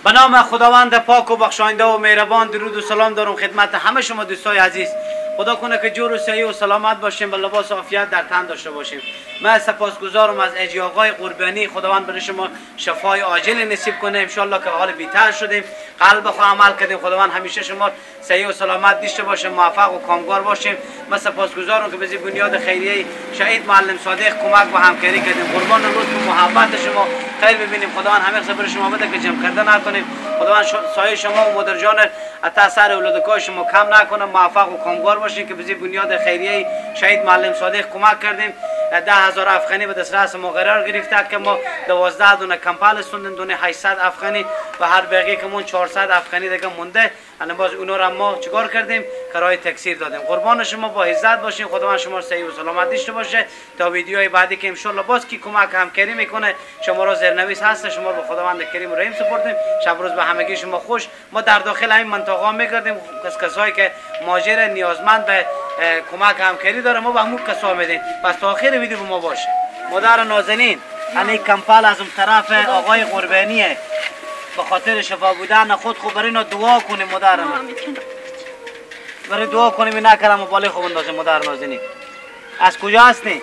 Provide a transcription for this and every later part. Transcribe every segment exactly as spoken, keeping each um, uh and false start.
به نام خداوند پاک و بخشاینده و مهربان درود و سلام دارم خدمت همه شما دوستای عزیز. خدا کنه که جور و صحیح و سلامت باشیم و لباس عافیت در تن داشته باشیم. من سپاسگزارم از اجی آقای قربانی. خداوند برای شما شفای عاجل نصیب کنه ان شاء الله که حال بهتر شدیم، قلب خو عمل کردیم. خداوند همیشه شما صحیح و سلامت داشته باشه، موفق و کامگار باشیم. من سپاسگزارم که به بنیاد خیریه شهید معلم صادق کمک و همکاری کردیم. قربان لطف و محبت شما خیر ببینیم. خداوند همیشه برای شما بده که جمع کرده نکنیم. خداوند سایه شما و مادر جان عطا سر اولادکای شما کم نکنه، موفق و کامگار باشین که به بنیاد خیریه شهید معلم صادق کمک کردیم. ده هزار افغانی به دسترس ما قرار گرفته که ما دوازده دونه کمپال سوندن، دونه هشتصد افغانی و هر بقیه که مون چهارصد افغانی دیگه مونده. الان باز اونا را ما چیکار کردیم؟ کرایه تکثیر دادیم. قربان شما با عزت باشین. خداوند شما صحیح و سلامت داشته باشه تا ویدیوهای بعدی که ان شاء الله باز کی کمک همکاری میکنه. شما را زیرنویس هست، شما رو به خداوند کریم و رحیم سپردیم. شب روز به همگی شما خوش. ما در داخل این منطقه میگردیم، کس کسایی که ماجر نیازمند به کمک همکاری داره ما به همون کسا میدیم. پس تا آخر ویدیو با ما باشه. مادر نازنین، این کمپال از اون طرف آقای قربانیه. به خاطر شفا بودن خود خود برای اینا دعا کنیم. مادر ما برای دعا کنیم اینا کرم و بالی خوب اندازه. مادر نازنین از کجا هستی؟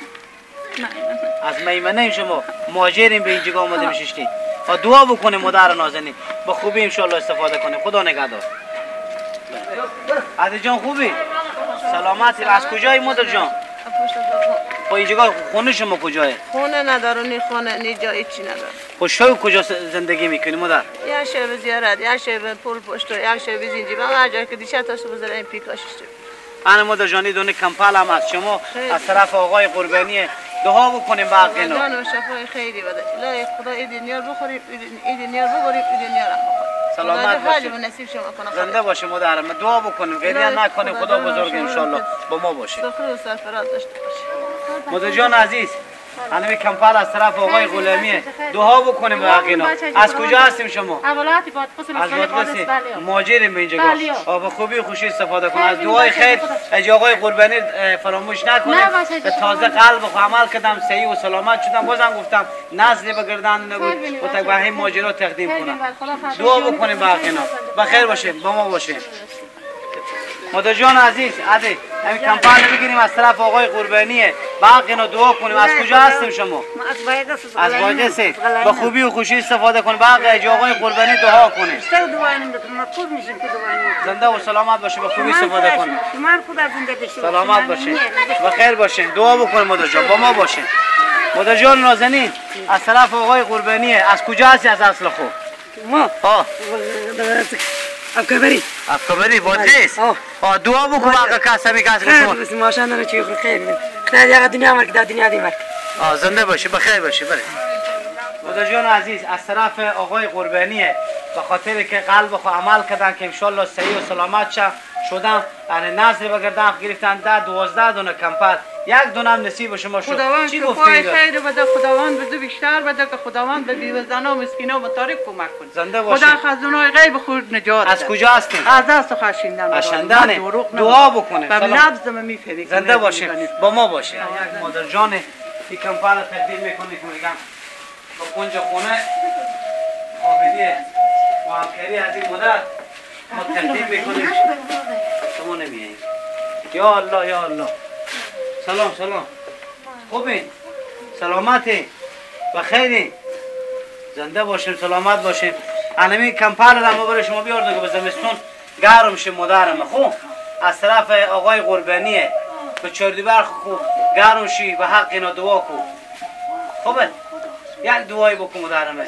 از میمنه. شما مهاجرین به اینجا آمده میشید و دعا بکنیم مادر نازنین با خوبی ان شاء الله استفاده کنیم. خدا نگهدار. عادی جان خوبی؟ سلامتی؟ از کجایی مادر جان؟ خب اینجا خونه شما کجایه؟ خونه نداره، نی خونه نی جایی چی نداره. خب شما کجا زندگی میکنی مادر؟ یک شب زیارت، یک شب پول پشت، یک شب زنجیر. من هر جایی که دیشب تا صبح زدم پیکاشش. انا مادر جانی دونه کمپال هم از شما از طرف آقای قربانی دعا بکنیم باقی نو. جان و شفای خیری بده. لا خدا این دنیا رو بخوریم، این دنیا رو بخوریم، این دنیا رو بخوریم. سلامت باشید. نصیب شما کنه. زنده باشه مادر. ما دعا بکنیم، گریه نکنیم. خدا بزرگ ان شاء الله با ما باشه. سفره و سرفراز داشته باشه. مادر جان عزیز، همین کمپال از طرف آقای غلامیه. دعا بکنیم باقی نو. از کجا هستیم شما؟ اولاتی بادقس مسئله مهاجریم به اینجا. آب خوبی و خوشی استفاده کن. از دعای خیر اجی آقای قربانی فراموش نکنید. تازه قلب و عمل کردم، صحیح و سلامت شدم. بازم گفتم نسل بگردن نبود و تا به همین ماجرا تقدیم کنم. دعا بکنیم باقی نو. بخیر باشیم، با ما باشیم. مادر جان عزیز، عادی همین کمپال بگیریم از طرف آقای قربانیه. باقی نو دعا کنیم. از کجا هستیم شما؟ از بایدس. از بایدس. با خوبی و خوشی استفاده کن. باقی اجی آقای قربانی دعا کنه. استو دعا نمیکنم. ما پول میشیم که دعا. زنده و سلامت باشه، با خوبی استفاده کن. شما خدا زنده باشید. سلامت باشه. بخیر باشین. دعا بکن مادر جان، با ما باشین. مادر جان نازنین از طرف آقای قربانیه. از کجا هستی از اصل خو؟ ما ها افکبری افکبری بودیس. آه دعا بکن آقا کاسبی کاس شما. بس ماشاءالله چی خیر. خدا یا دنیا مرد دنیا دی مرد. آه زنده باشه، بخیر باشه. برید مادر جان عزیز از طرف آقای قربانیه. به خاطر که قلب خو عمل کردن که ان شاء الله صحیح و سلامت شه شدن. یعنی نظر بگردن گرفتن ده دوازده دونه کمپال. یک دونه هم نصیب شما شد. خداوند چی گفتی؟ خیر بده. خداوند بده بیشتر بده که خداوند به بیوزنا و مسکینا و متارک کمک کنه. زنده باشید. خدا خزانه غیب خود نجات. از کجا هستین؟ از دست خشیندن. خشیندن. دعا بکنه. به نبض میفهمی. زنده باشید، با ما باشید. یک مادر جان این کمپال تقدیم میکنه که میگم با کنج خونه خوابیدیه و همکاری از این مادر ما تقدیم میکنیم. شما نمیایید. یا الله یا الله. سلام سلام. خوبین؟ سلامتی؟ بخیرین؟ زنده باشیم، سلامت باشیم. همین کمپال را ما برای شما بیارده که به زمستون گرم شه مادرم. خوب از طرف آقای قربانیه به چردیبر خوب گرم شی به حق اینا دعا کن. خوبه؟ یک دعایی بکن مادرمه.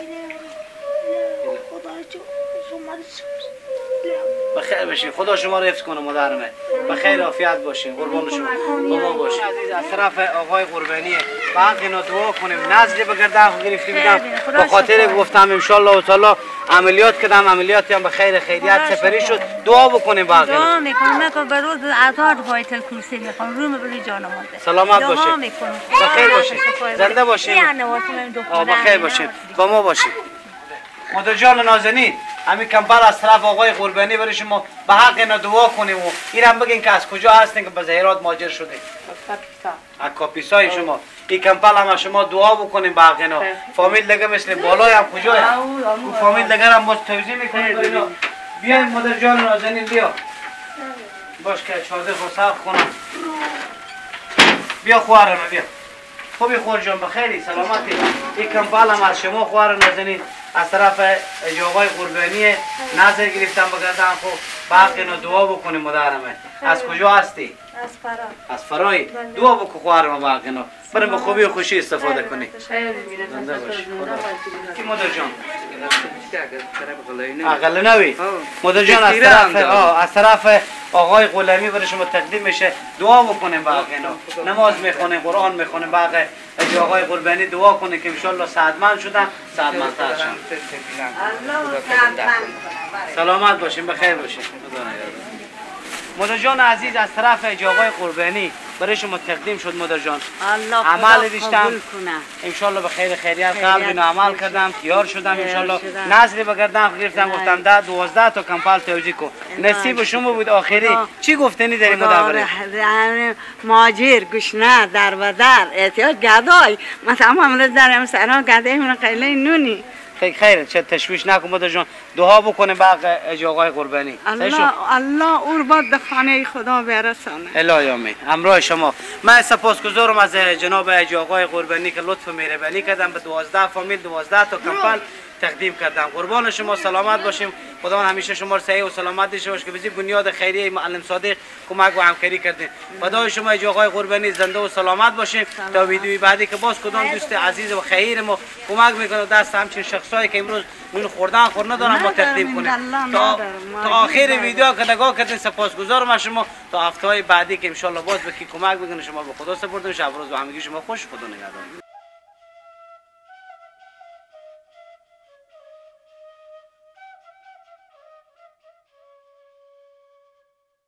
بخیر باشین. خدا شما رو حفظ کنه مادرمه. بخیر عافیت باشین. قربان شما. با ما باشین. عزیز از طرف آقای قربانیه باقی اینا دعا کنیم. نزل بگردن گرفته میدم. به خاطر گفتم ان شاء الله تعالی عملیات کردم، عملیاتی هم به خیر خیریت سپری شد. دعا بکنیم باقی. دعا میکنم که به روز عطار بایت الکرسی میخوام روم بری جان مونده. سلامت باشین. دعا میکنم. بخیر باشین. زنده باشین. یعنی واسه من دو بخیر باشین. با ما باشین. مادر جان نازنین همین کمپل از طرف آقای قربانی برای شما به حق اینا دعا کنیم و این هم بگین که از کجا هستین که به زهرات مهاجر شده. از کاپیسای شما. این کمپل هم شما دعا بکنیم به حق اینا. فامیل دیگه مثل بالای هم کجا هست؟ اون فامیل دیگه هم باز توضیح میکنیم به اینا. بیاین مادر جان نازنین بیا. باش که چادر خود صرف کنم. بیا خوارم بیا. خوبی خور جان بخیری سلامتی. این کمپل هم از شما خوار نازنین از طرف آقای قربانی نظر گرفتم بگردم خب باقی اینا دعا بکنیم مادرمه. از کجا هستی؟ از فرا از فرای دعا بکن خوارم باقی اینا برای به خوبی و خوشی استفاده کنی. زنده باش. کی مادر جان؟ اقل نوی مادر جان از طرف از طرف آقای غلامی برای شما تقدیم میشه دعا بکنیم باقی اینا نماز میخونیم قرآن میخونیم باقی اگه آقای قربانی دعا کنه که انشالله سعادتمند شدن سعادتمندتر شدن. سلامت باشیم بخیر باشیم. مادر جان عزیز از طرف آقای قربانی برای شما تقدیم شد مادر جان. عمل دیشتم انشالله به خیر خیریت قلب اینو عمل کردم تیار شدم انشالله نظری بگردم گرفتم گفتم ده دوازده تا کمپل توزیع کن نصیب شما بود آخری چی گفتنی داری مادر؟ ماجر گشنه در و در احتیاج گدای من تمام روز درم سران گدای من قیله نونی خیلی خیره چه تشویش نکن مادر جان دعا بکنه باقی آقای قربانی. الله الله اور باد به خانه خدا برسانه. الهی آمین. همراه شما من سپاسگزارم از جناب آقای قربانی که لطف و مهربانی کردن به دوازده فامیل دوازده تا کمپل تقدیم کردم. قربان شما سلامت باشیم. خدا همیشه شما رو صحیح و سلامت داشته باشه که بزی بنیاد خیریه معلم صادق کمک و همکاری کردین. خدای شما آقای قربانی زنده و سلامت باشیم تا ویدیوی بعدی که باز کدام دوست عزیز و خیر ما کمک میکنه دست همچین شخصایی که امروز نون خوردن خور ندارن ما تقدیم کنیم. تا تا آخر ویدیو که نگاه کردین سپاسگزارم از شما تا هفته های بعدی که ان شاء الله باز به کی کمک بکنه شما به خدا سپردیم. شب روز و همگی شما خوش خدا نگهدار.